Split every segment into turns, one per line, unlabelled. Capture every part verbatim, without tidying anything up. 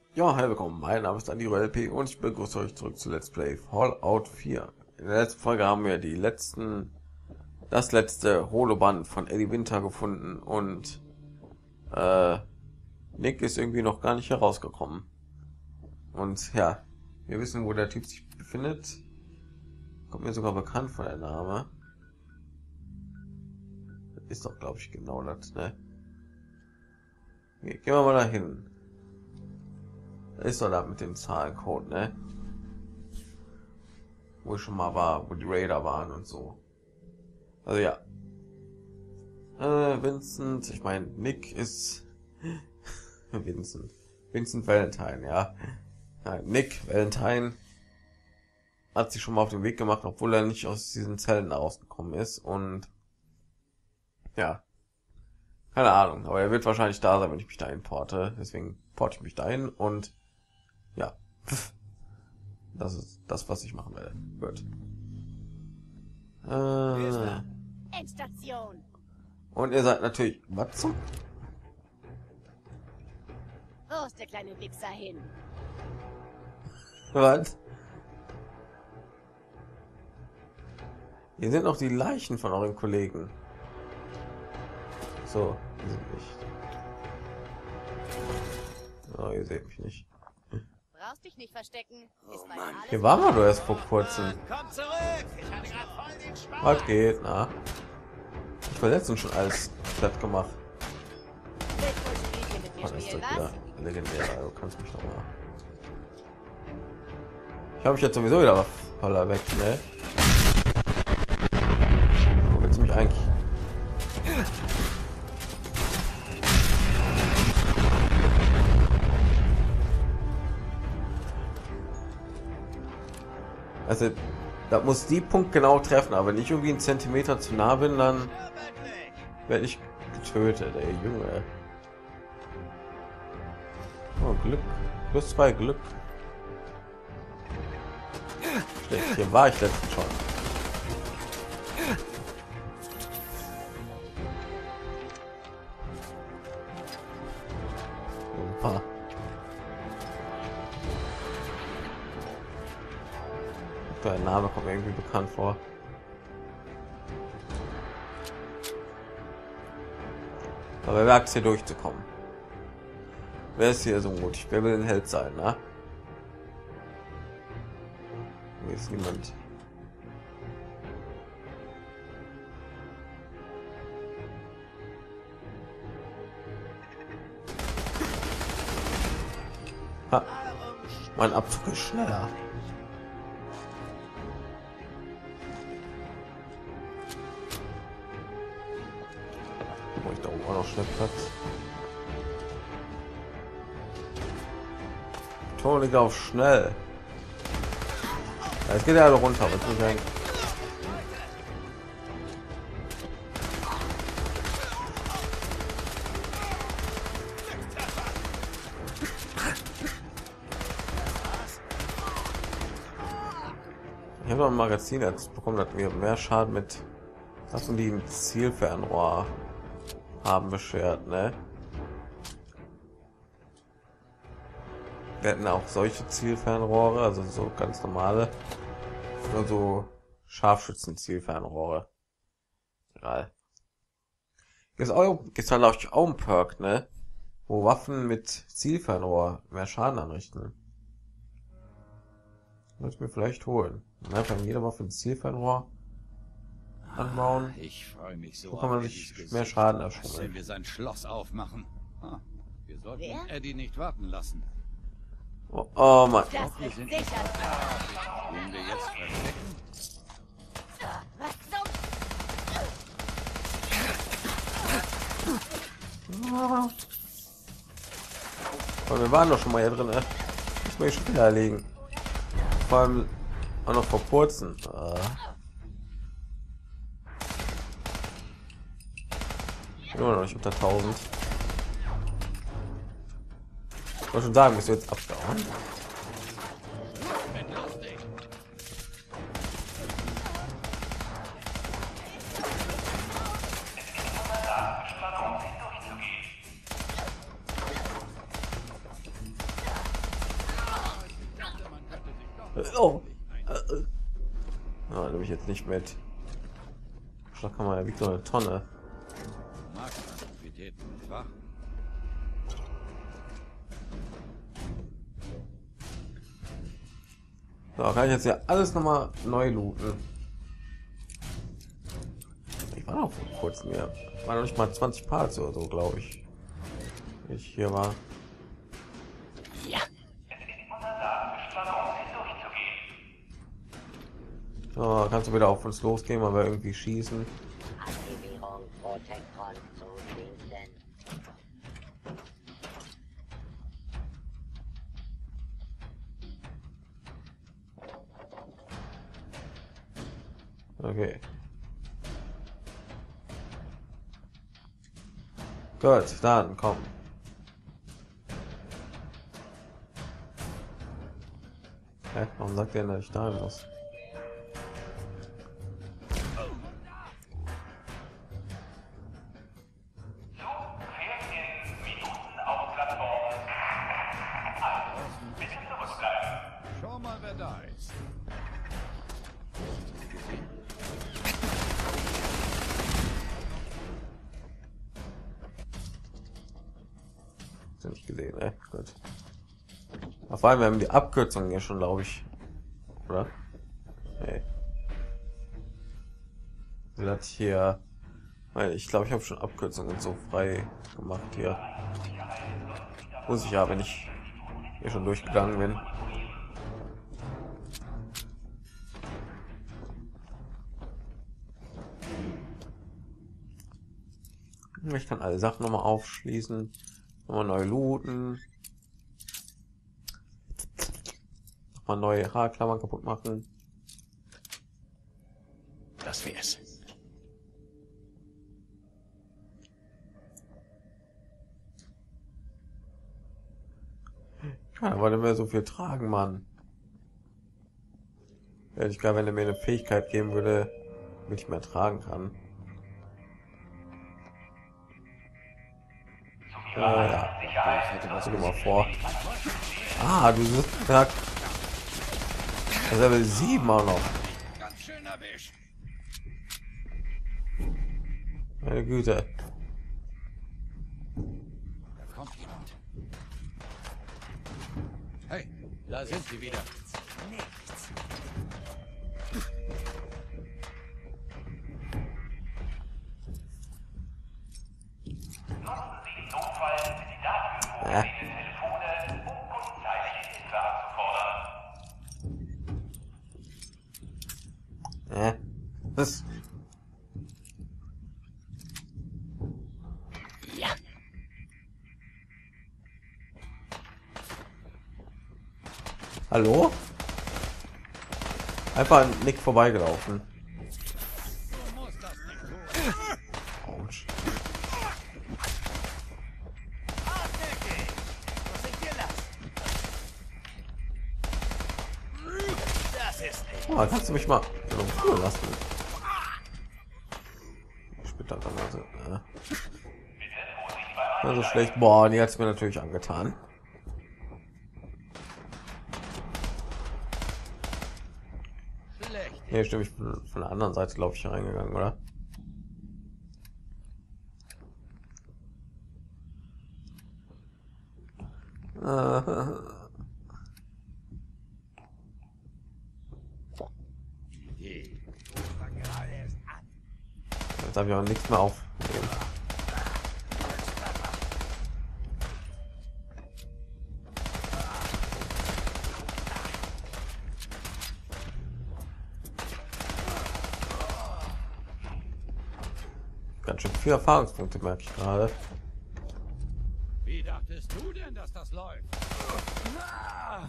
Ja, hi, willkommen. Mein Name ist Andi L P und ich begrüße euch zurück zu Let's Play Fallout vier. In der letzten Folge haben wir die letzten, das letzte Holoband von Eddie Winter gefunden und äh, Nick ist irgendwie noch gar nicht herausgekommen. Und ja, wir wissen, wo der Typ sich befindet. Kommt mir sogar bekannt vor der Name. Das ist doch, glaube ich, genau das, ne? Hier, gehen wir mal dahin. Da ist doch da mit dem Zahlencode, ne? Wo ich schon mal war, wo die Raider waren und so. Also ja. Äh, Vincent, ich meine, Nick ist Vincent. Vincent Valentine, ja. ja. Nick Valentine hat sich schon mal auf den Weg gemacht, obwohl er nicht aus diesen Zellen rausgekommen ist. Und ja. Keine Ahnung, aber er wird wahrscheinlich da sein, wenn ich mich dahin porte. Deswegen porte ich mich dahin und ja. Das ist das, was ich machen werde. Gut. Äh,
Endstation.
und ihr seid natürlich... Was zum...
Wo ist der kleine Wichser hin?
Was? Hier sind noch die Leichen von euren Kollegen. So, die sind nicht. Oh, ihr seht mich nicht.
Brauchst dich nicht verstecken. Ist bei
Mann.
alles
Hier waren wir doch erst vor kurzem.
Komm zurück! Ich hatte gerade voll den Spaß!
Was geht? Na? Ich war letztens schon alles platt gemacht.
Willst wohl Spielchen mit mir
Mann, ist
spielen,
das
was?
wieder legendär. Du kannst mich noch mal. Ich habe mich jetzt sowieso wieder voller weg, ne? Wo willst du mich eigentlich? Also, da muss die Punkt genau treffen, aber nicht irgendwie einen Zentimeter zu nah bin, dann werde ich getötet, ey, Junge. Oh, Glück. Plus zwei Glück. Schlecht, hier war ich letztens schon. Super. Der Name kommt mir irgendwie bekannt vor. Aber wer wagt es hier durchzukommen? Wer ist hier so mutig? Wer will ein Held sein, ne? Hier ist niemand. Ha. Mein Abzug ist schneller. Wo ich da oben auch noch schnell Platz. Tonig auf schnell. Ja, jetzt geht er alle runter. Was muss ich eigentlich? Ich habe noch ein Magazin jetzt bekommen, dass wir mehr Schaden mit Waffen, die im Zielfernrohr haben, beschert, ne? Wir hatten auch solche Zielfernrohre, also so ganz normale, nur so Scharfschützen-Zielfernrohre. Egal. Ist auch, ist halt auch, auch ein Perk, ne? Wo Waffen mit Zielfernrohr mehr Schaden anrichten. Muss ich mir vielleicht holen. Einfach jede Waffe ein Zielfernrohr anbauen.
Ich freue mich so.
So kann man
auf
sich
Eddies
mehr
Gesicht,
Schaden
als
erschummeln.
wenn wir sein Schloss aufmachen. Ha, wir sollten
Wer?
Eddie nicht warten lassen.
Oh, oh Mann.
Das wird
sind-
sicher.
Gehen wir jetzt verstecken?
Was zum...
Aber wir waren doch schon mal hier drin, ne? Ich will schon wieder erlegen. Vor allem auch noch vor kurzem. Ah. Immer noch nicht unter tausend. Ich wollte schon sagen, bist du jetzt abgehauen? Oh. Ja, nehme ich jetzt nicht mit. Schlag kann man ja wiegt so eine Tonne.
Marktaktivitäten, nicht wahr?
So, kann ich jetzt ja alles noch mal neu looten. Ich war noch vor kurzem hier. War noch nicht mal zwanzig Parts oder so, glaube ich. Wenn ich hier war. So, kannst du wieder auf uns losgehen, weil wir irgendwie schießen.
Aktivierung Protektron zu schließen.
Okay. Gut, dann komm. Hä? Warum sagt er, dass ich da muss?
Schau mal, wer da ist.
Hast du nicht gesehen, ne? Gut. Auf einmal haben die Abkürzungen ja schon, glaube ich, oder? Hey. Sie hat hier, weil ich glaube, ich habe schon Abkürzungen so frei gemacht hier. Muss ich ja, wenn ich hier schon durchgegangen bin. Ich kann alle Sachen noch mal aufschließen, noch mal neu looten, noch mal neue Haarklammern kaputt machen.
Das wär's.
Ja, aber nicht mehr so viel tragen, Mann. Hätte ich gar, wenn er mir eine Fähigkeit geben würde, damit ich mehr tragen kann. Äh, ja, ich hätte was immer vor. Ah, du bist ja, Level sieben auch noch.
Ganz schön erwischt.
Meine Güte.
Da kommt jemand. Hey, da sind sie wieder.
Ja. Ja. Das.
Ja.
Hallo? Einfach an Nick vorbeigelaufen.
Du musst das nicht tun.
Autsch. Oh, kannst du mich mal in Ruhe lassen? Später dann also, äh. Also schlecht. Boah, die hat es mir natürlich angetan.
Schlecht.
Hier stimme ich von, von der anderen Seite, glaube ich, reingegangen, oder? Äh,
Idee.
Jetzt habe ich auch nichts mehr auf. Ganz schön viele Erfahrungspunkte, merke ich gerade.
Wie dachtest du denn, dass das läuft? Ah!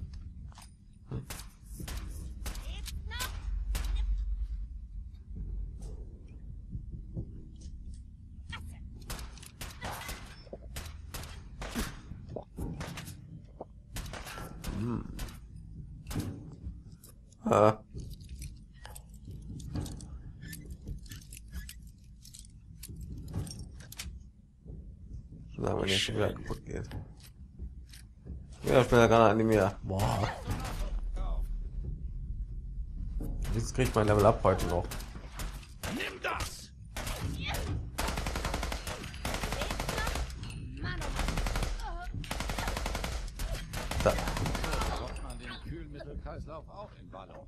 Äh. Sagen wir nicht, wieder kaputt geht. Ja, schneller Granat animiert. Boah. Jetzt kriegt mein Level Up heute noch.
Nimm das!
Da.
Braucht man den Kühlmittelkreislauf auch in Ballung.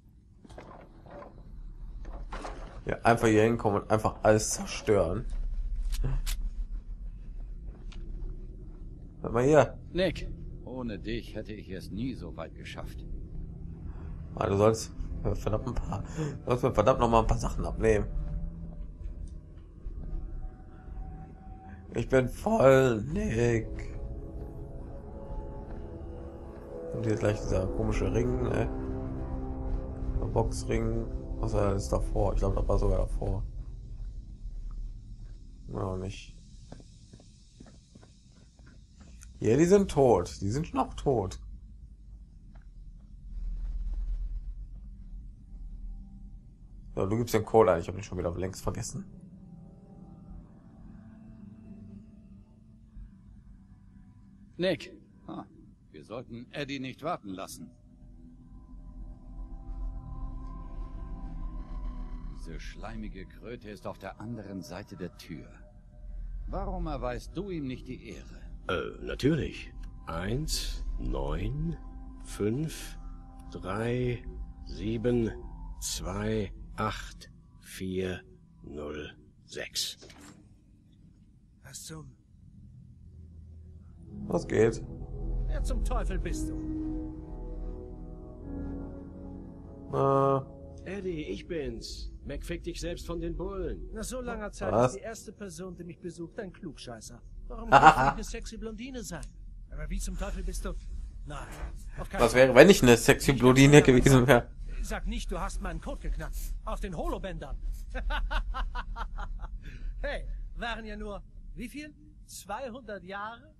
Ja, einfach hier hinkommen und einfach alles zerstören. Warte mal hier.
Nick, ohne dich hätte ich es nie so weit geschafft.
Ah, du sollst verdammt ein paar, du sollst mir verdammt noch mal ein paar Sachen abnehmen. Ich bin voll Nick. Und hier gleich dieser komische Ring, ne? Der Boxring. Was war das davor? Ich glaube, das war sogar davor. Noch nicht. Ja, die sind tot. Die sind noch tot. Ja, du gibst den Code ein. Ich habe ihn schon wieder längst vergessen.
Nick, ah, wir sollten Eddie nicht warten lassen. Diese schleimige Kröte ist auf der anderen Seite der Tür. Warum erweist du ihm nicht die Ehre?
Äh, natürlich. Eins, neun, fünf, drei, sieben, zwei, acht, vier, null, sechs.
Was zum...
Was geht?
Wer zum Teufel bist du?
Äh,
Eddie, ich bin's. Mac fick dich selbst von den Bullen.
Nach so langer Zeit
Was?
ist die erste Person, die mich besucht, ein Klugscheißer. Warum kann ich nicht eine sexy Blondine sein? Aber wie zum Teufel bist du... Nein, auf keinen
was wäre, wenn ich eine sexy Blondine gewesen wäre?
Sag nicht, du hast meinen Code geknackt. Auf den Holobändern. Hey, waren ja nur... Wie viel? zweihundert Jahre?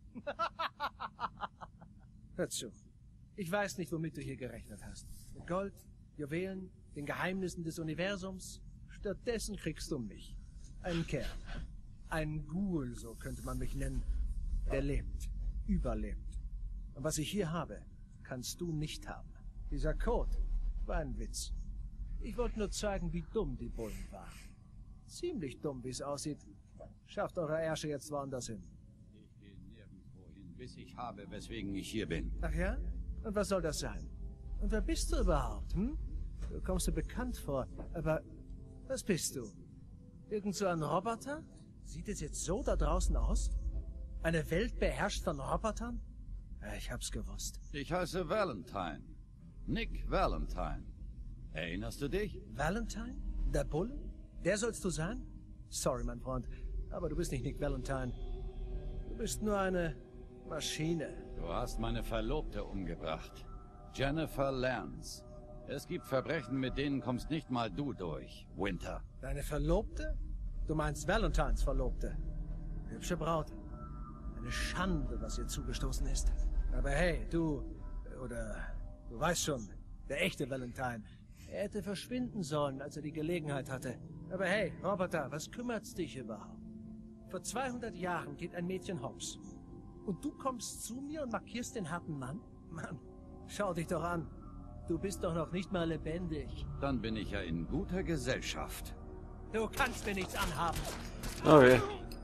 Hör zu. Ich weiß nicht, womit du hier gerechnet hast. Mit Gold, Juwelen, den Geheimnissen des Universums. Stattdessen kriegst du mich. Einen Kerl. Ein Ghoul, so könnte man mich nennen. Der lebt. Überlebt. Und was ich hier habe, kannst du nicht haben. Dieser Code war ein Witz. Ich wollte nur zeigen, wie dumm die Bullen waren. Ziemlich dumm, wie es aussieht. Schafft eure Ärsche jetzt woanders hin.
Ich gehe nirgendwo hin, bis ich habe, weswegen ich hier bin.
Ach ja? Und was soll das sein? Und wer bist du überhaupt, hm? Du kommst dir bekannt vor, aber was bist du? Irgend so ein Roboter? Sieht es jetzt so da draußen aus? Eine Welt beherrscht von Robotern? Ja, ich hab's gewusst.
Ich heiße Valentine. Nick Valentine. Erinnerst du dich?
Valentine? Der Bulle? Der sollst du sein? Sorry, mein Freund, aber du bist nicht Nick Valentine. Du bist nur eine Maschine.
Du hast meine Verlobte umgebracht. Jennifer Lance. Es gibt Verbrechen, mit denen kommst nicht mal du durch, Winter.
Deine Verlobte? Du meinst Valentines Verlobte. Hübsche Braut. Eine Schande, was ihr zugestoßen ist. Aber hey, du... Oder... Du weißt schon, der echte Valentine. Er hätte verschwinden sollen, als er die Gelegenheit hatte. Aber hey, Roboter, was kümmert's dich überhaupt? Vor zweihundert Jahren geht ein Mädchen hops. Und du kommst zu mir und markierst den harten Mann? Mann, schau dich doch an. Du bist doch noch nicht mal lebendig.
Dann bin ich ja in guter Gesellschaft.
Du kannst mir nichts anhaben.
Okay.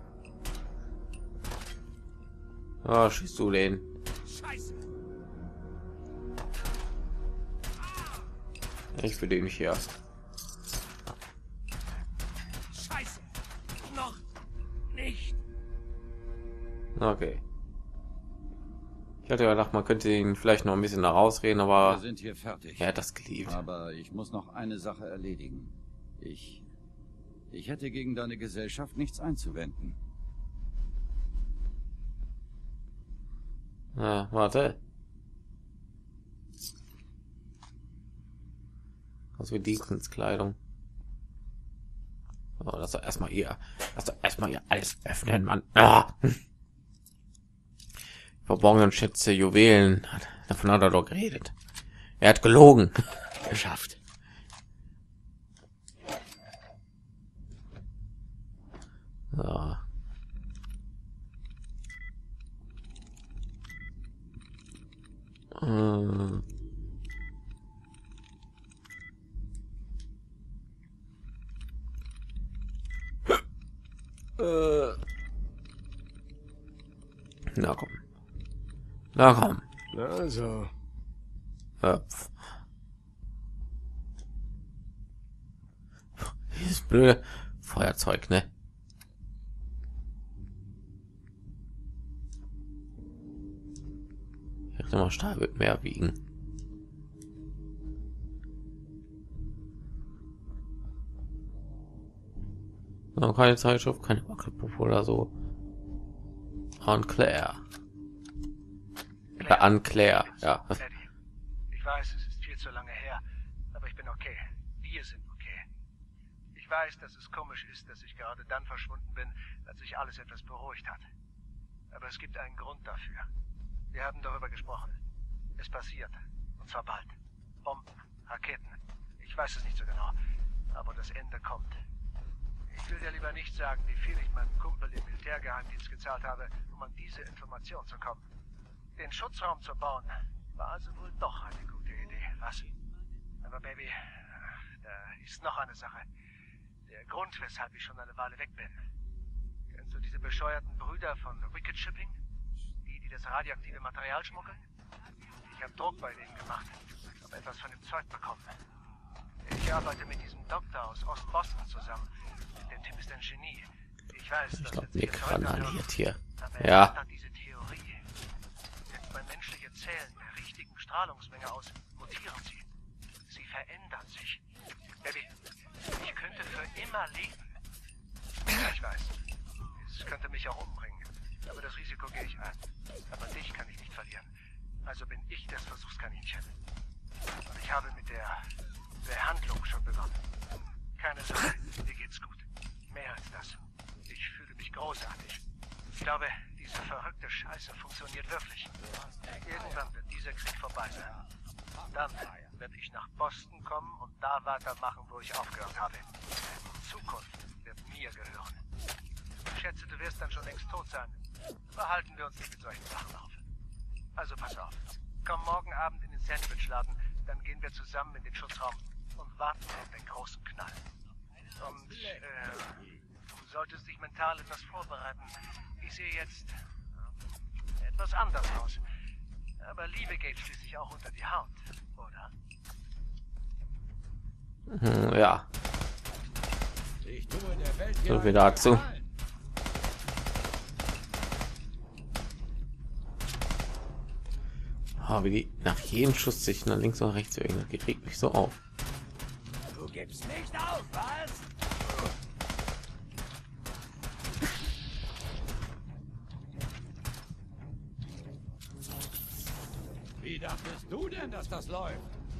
Ah, schießt du den?
Scheiße.
Ich für den nicht hier.
Scheiße. Noch nicht.
Okay. Ich hatte ja gedacht, man könnte ihn vielleicht noch ein bisschen da rausreden,
Wir
aber
sind hier fertig.
er hat das geliebt.
Aber ich muss noch eine Sache erledigen. Ich... Ich hätte gegen deine Gesellschaft nichts einzuwenden.
Ja, warte. Was für Dienstkleidung. Oh, das doch erstmal hier. Das doch erstmal hier alles öffnen, Mann. Ah. Verborgenen Schätze, Juwelen. Davon hat er doch geredet. Er hat gelogen. Geschafft. So. Äh. Na komm. Na komm.
Also,
Ja. Dieses blöde Feuerzeug, ne? Ich dachte mal, Stahl wird mehr wiegen. No, keine Zeitschrift, keine Wackelpuppe oder so. An Claire. Oder an Claire, ja.
Eddie, ich weiß, es ist viel zu lange her, aber ich bin okay. Wir sind okay. Ich weiß, dass es komisch ist, dass ich gerade dann verschwunden bin, als sich alles etwas beruhigt hat. Aber es gibt einen Grund dafür. Wir haben darüber gesprochen. Es passiert. Und zwar bald. Bomben, Raketen. Ich weiß es nicht so genau. Aber das Ende kommt. Ich will dir lieber nicht sagen, wie viel ich meinem Kumpel im Militärgeheimdienst gezahlt habe, um an diese Information zu kommen. Den Schutzraum zu bauen, war also wohl doch eine gute Idee, was? Aber Baby, da ist noch eine Sache. Der Grund, weshalb ich schon eine Weile weg bin. Kennst du diese bescheuerten Brüder von Wicked Shipping? Die, die das radioaktive Material schmuggeln? Ich habe Druck bei denen gemacht, habe etwas von dem Zeug bekommen. Ich arbeite mit diesem Doktor aus Ost-Boston zusammen. Der Typ ist ein Genie. Ich weiß,
Ich
dass
glaube,
er
Nick randaliert hier.
aber er
Ja.
hat diese Theorie. Setzt man menschliche Zellen der richtigen Strahlungsmenge aus, mutieren sie. Sie verändern sich. Baby, ich könnte für immer leben. Ja, ich weiß. Es könnte mich auch umbringen. Aber das Risiko gehe ich ein. Aber dich kann ich nicht verlieren. Also bin ich das Versuchskaninchen. Und ich habe mit der Behandlung schon begonnen. Keine Sorge, dir geht's gut. Mehr als das. Ich fühle mich großartig. Ich glaube, diese verrückte Scheiße funktioniert wirklich. Irgendwann wird dieser Krieg vorbei sein. Dann werde ich nach Boston kommen und da weitermachen, wo ich aufgehört habe. Die Zukunft wird mir gehören. Ich schätze, du wirst dann schon längst tot sein. Behalten wir uns nicht mit solchen Sachen auf. Also pass auf. Komm morgen Abend in den Sandwichladen, dann gehen wir zusammen in den Schutzraum und warten auf den großen Knall. Und äh, du solltest dich mental etwas vorbereiten. Ich sehe jetzt äh, etwas anders aus. Aber Liebe geht schließlich auch unter die Haut, oder?
Hm, ja.
Ich tue der Welt
So
hier
viel
einen
dazu.
Gefallen.
Oh, wie die nach jedem Schuss sich nach links und rechts bewegen, das regt mich so auf.
Du gibst nicht auf, was? Wie dachtest du denn, dass das läuft?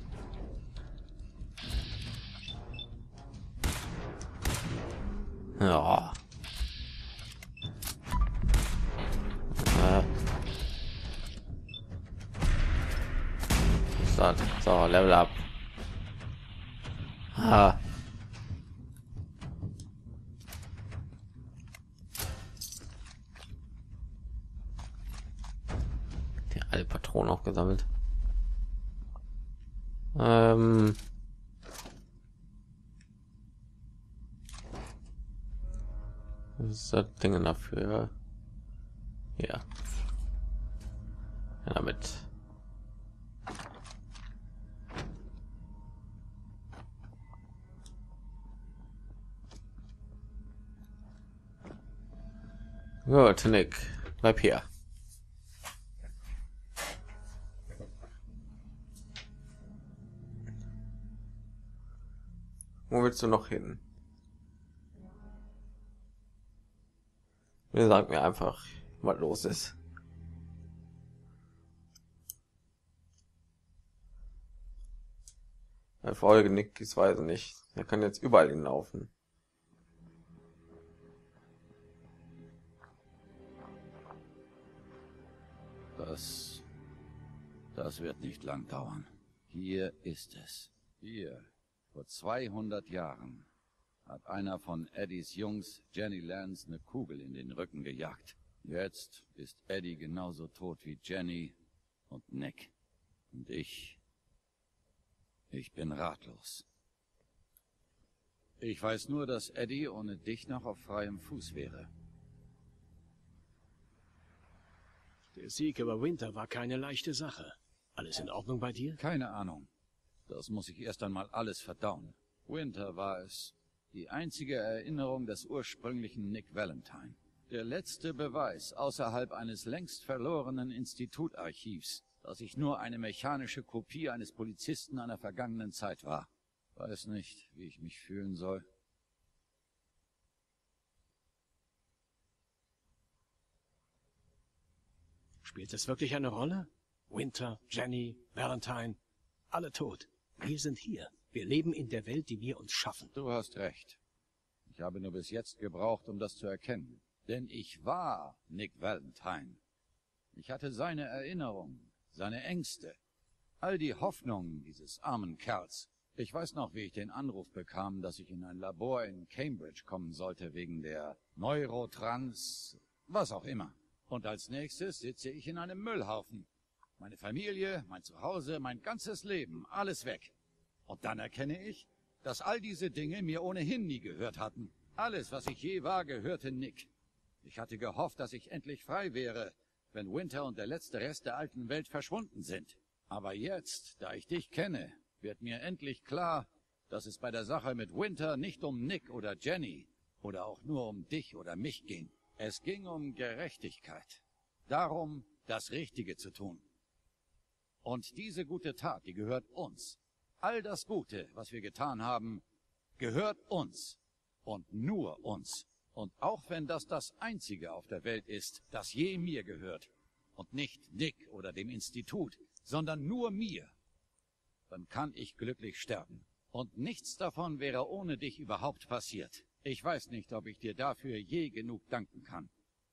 Ja. Äh. So, so, Level up. Ah. Die alle Patronen auch gesammelt. Ähm. Was ist das Ding dafür? Ja. Ja, damit. Gut, Nick, bleib hier. Wo willst du noch hin? Sag mir einfach, was los ist. Eine Folge Nick, ich weiß nicht. Er kann jetzt überall hinlaufen.
Das, das wird nicht lang dauern. Hier ist es. Hier, vor zweihundert Jahren, hat einer von Eddies Jungs Jenny Lance eine Kugel in den Rücken gejagt. Jetzt ist Eddie genauso tot wie Jenny und Nick. Und ich... Ich bin ratlos. Ich weiß nur, dass Eddie ohne dich noch auf freiem Fuß wäre.
Der Sieg über Winter war keine leichte Sache. Alles in Ordnung bei dir?
Keine Ahnung. Das muss ich erst einmal alles verdauen. Winter war es. Die einzige Erinnerung des ursprünglichen Nick Valentine. Der letzte Beweis außerhalb eines längst verlorenen Institutarchivs, dass ich nur eine mechanische Kopie eines Polizisten einer vergangenen Zeit war. Weiß nicht, wie ich mich fühlen soll.
Spielt es wirklich eine Rolle? Winter, Jenny, Valentine, alle tot. Wir sind hier. Wir leben in der Welt, die wir uns schaffen.
Du hast recht. Ich habe nur bis jetzt gebraucht, um das zu erkennen. Denn ich war Nick Valentine. Ich hatte seine Erinnerungen, seine Ängste, all die Hoffnungen dieses armen Kerls. Ich weiß noch, wie ich den Anruf bekam, dass ich in ein Labor in Cambridge kommen sollte wegen der Neurotrans... was auch immer. Und als nächstes sitze ich in einem Müllhaufen. Meine Familie, mein Zuhause, mein ganzes Leben, alles weg. Und dann erkenne ich, dass all diese Dinge mir ohnehin nie gehört hatten. Alles, was ich je war, gehörte Nick. Ich hatte gehofft, dass ich endlich frei wäre, wenn Winter und der letzte Rest der alten Welt verschwunden sind. Aber jetzt, da ich dich kenne, wird mir endlich klar, dass es bei der Sache mit Winter nicht um Nick oder Jenny oder auch nur um dich oder mich ging. Es ging um Gerechtigkeit. Darum, das Richtige zu tun. Und diese gute Tat, die gehört uns. All das Gute, was wir getan haben, gehört uns. Und nur uns. Und auch wenn das das Einzige auf der Welt ist, das je mir gehört, und nicht Nick oder dem Institut, sondern nur mir, dann kann ich glücklich sterben. Und nichts davon wäre ohne dich überhaupt passiert. Ich weiß nicht, ob ich dir dafür je genug danken kann.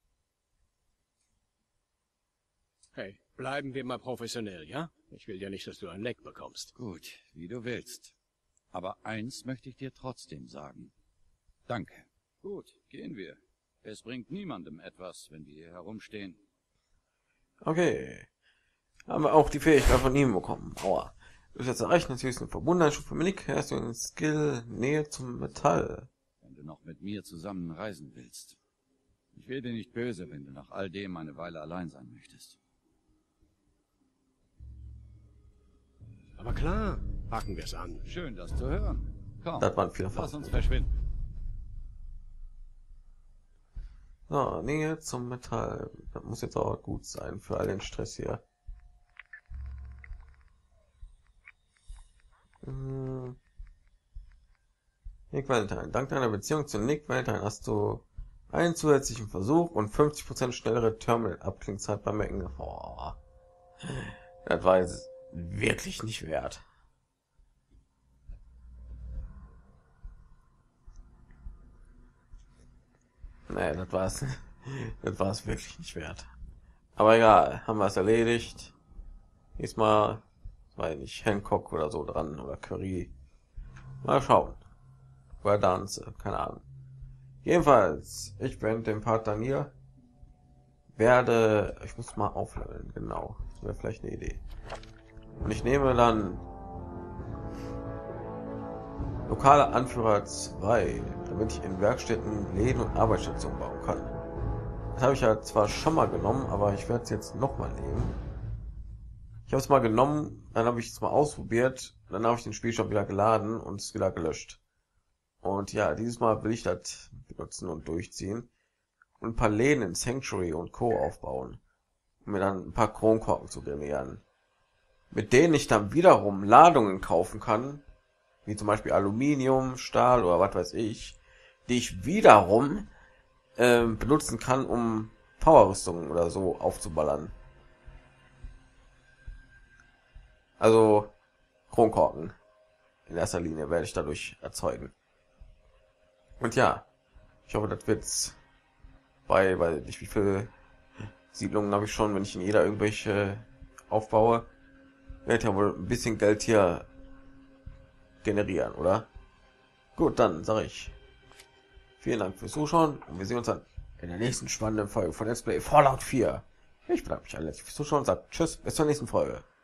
Hey, bleiben wir mal professionell, ja? Ich will ja nicht, dass du ein Leck bekommst.
Gut, wie du willst. Aber eins möchte ich dir trotzdem sagen. Danke. Gut, gehen wir. Es bringt niemandem etwas, wenn wir hier herumstehen.
Okay. Haben wir auch die Fähigkeit von ihm bekommen. Aua. Du hast jetzt erreicht natürlich eine Verbundenheitsstufe mit Nick. Hast du einen Skill Nähe zum Metall.
Wenn du noch mit mir zusammen reisen willst. Ich wäre dir nicht böse, wenn du nach all dem eine Weile allein sein möchtest.
Aber klar, packen wir es an.
Schön, das zu hören. Komm,
Das waren viele
lass
Farben.
uns verschwinden.
So, Nähe zum Metall. Das muss jetzt auch gut sein für all den Stress hier. Hm. Nick Valentine. Dank deiner Beziehung zu Nick Valentine hast du einen zusätzlichen Versuch und fünfzig Prozent schnellere Terminal-Abklingzeit beim Mecken. Oh. Das war jetzt wirklich nicht wert. Nee, das war's. Das war es wirklich nicht wert. Aber egal, haben wir es erledigt. Diesmal war nicht Hancock oder so dran oder Curry. Mal schauen. Oder Danze, keine Ahnung. Jedenfalls, ich bin den Part dann hier. Werde, ich muss mal aufleveln, genau. Das wäre vielleicht eine Idee. Und ich nehme dann lokale Anführer zwei, damit ich in Werkstätten, Läden und Arbeitsstationen bauen kann. Das habe ich ja zwar schon mal genommen, aber ich werde es jetzt noch mal nehmen. Ich habe es mal genommen, dann habe ich es mal ausprobiert, dann habe ich den Spielstand wieder geladen und es wieder gelöscht. Und ja, dieses Mal will ich das benutzen und durchziehen und ein paar Läden in Sanctuary und Co. aufbauen, um mir dann ein paar Kronkorken zu generieren, mit denen ich dann wiederum Ladungen kaufen kann, wie zum Beispiel Aluminium, Stahl oder was weiß ich, die ich wiederum äh, benutzen kann, um Powerrüstungen oder so aufzuballern. Also Kronkorken in erster Linie werde ich dadurch erzeugen. Und ja, ich hoffe, das wird's bei, weil nicht wie viele Siedlungen habe ich schon, wenn ich in jeder irgendwelche aufbaue, werde ich ja wohl ein bisschen Geld hier generieren, oder? Gut, dann sage ich vielen Dank fürs Zuschauen und wir sehen uns dann in der nächsten spannenden Folge von Let's Play Fallout vier. Ich bedanke mich alle fürs Zuschauen und sage Tschüss, bis zur nächsten Folge.